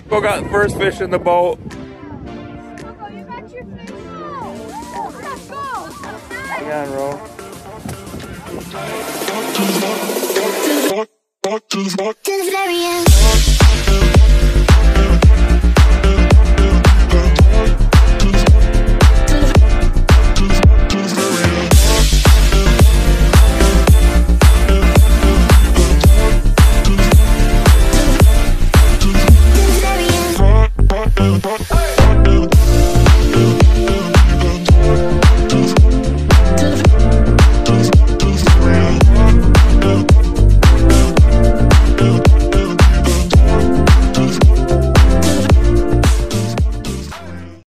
Go got first fish in the boat. Coco, you got your fish. Let's go. Hang on, Ro. To the very end.